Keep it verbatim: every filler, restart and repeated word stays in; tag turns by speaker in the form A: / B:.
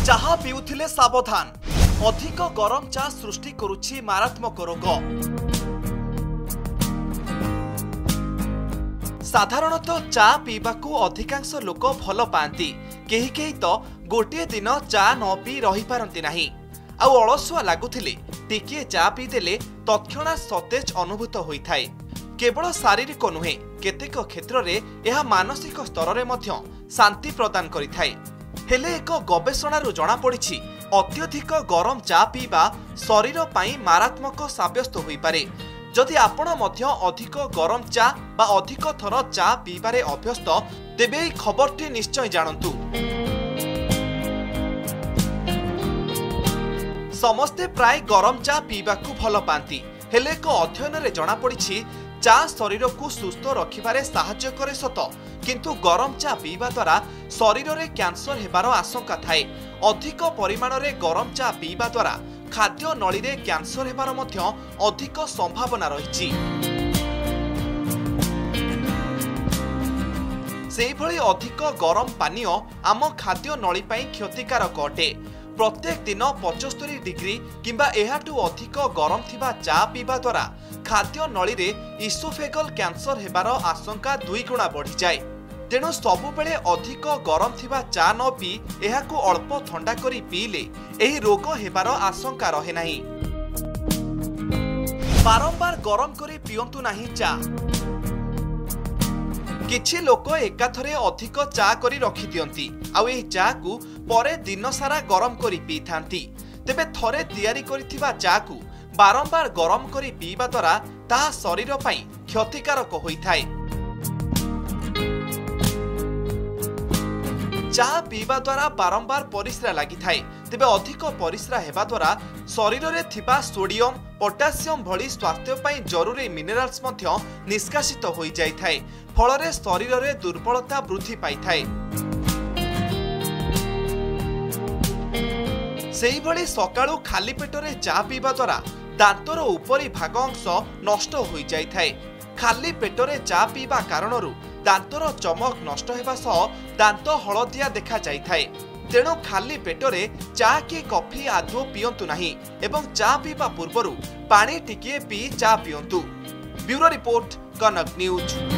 A: चाहा पिउथिले सावधान अधिक गरम चा सृष्टि करुछि मारात्मक रोग। साधारणतः चा पीबाकू अधिकांश लोक भल पाती केही केही तो गोटे दिन चा न पी रही पारंती नाही। आ अलसुआ लागुथिले टिके चा पीदेले तत्क्षणात सतेज अनुभूत होइथाय। केवल शारीरिक नुहे केतेक क्षेत्र में यह मानसिक स्तर में मध्य शांति प्रदान करिथाय। हेले एक गवेषणारू जना पड़िछि अत्यधिक गरम चा पीबा शरीर पाई मारात्मक साब्यस्त होई पारे। जदि आपण मध्य अधिक गरम चा बा अधिक थर चा पीबारे अभ्यस्त तेबे एही खबरटी निश्चय जानंतु। समस्ते प्राय गरम चा पीबाकू भल पाती हेले एक अध्ययन रे जना पड़िछि चा शरीर को सुस्थ रखिबारे साहाय्य करे सत किंतु गरम चा पीबा द्वारा शरीर में कैंसर हेबार आशंका थाए। अधिक परिमाण रे गरम चा पीबा द्वारा खाद्य नली रे कैंसर हेबार मध्य अधिक संभावना रहिछि। सेहि भली अधिक गरम पानीय आम खाद्य नली पई क्षतिकारक अटे। प्रत्येक दिन पचहत्तर डिग्री किंबा एहाटू अधिक गरम थिबा चा पीबा द्वारा खाद्य नली रे इसोफेगल कैंसर हेबार आशंका दुई गुणा बढ़ी जाए। तेणु सबुबेले अधिक गरम थिबा चा न पी एहाकू अल्प ठंडा करी पीले एही रोग हेबार आशंका रहे नाही। बारंबार गरम करी पियंतु नाही चा। किछि लोक एकाथरे अधिक चा करी रखि दियंती आउ एही चा को परे दिन सारा गरम करी पी थांती। तेबे थरे तैयारी करिथिबा चा को बारंबार गरम करी पीबा द्वारा ताहा शरीर पई क्षतिकारक होइथाय। चा पीबा द्वारा बारंबार परिस्रा लागि थाए। तेबे अधिक परिस्रा हेबा द्वारा शरीर रे थिबा सोडियम पोटासियम भली स्वास्थ्य पई जरूरी मिनरल्स मध्य निष्कासित होई जाय थाए। फलरे शरीर रे दुर्बलता वृद्धि पाई थाए। सेही भली सकाळू खाली पेटरे चा पीबा द्वारा दांतर उपरी भाग अंश नष्ट होई जाय थाए। खाली पेटरे चा पीबा कारणरू दांतर चमक नष्ट हेबा सह दांत हलदिया देखा जाय थाए। तेणु खाली पेटरे चा कि कॉफी आदौ पियंतु नाही एवं चा पीबा पूर्वरु पानी टिकिए पी चा पियंतु। Bureau report Kanak news.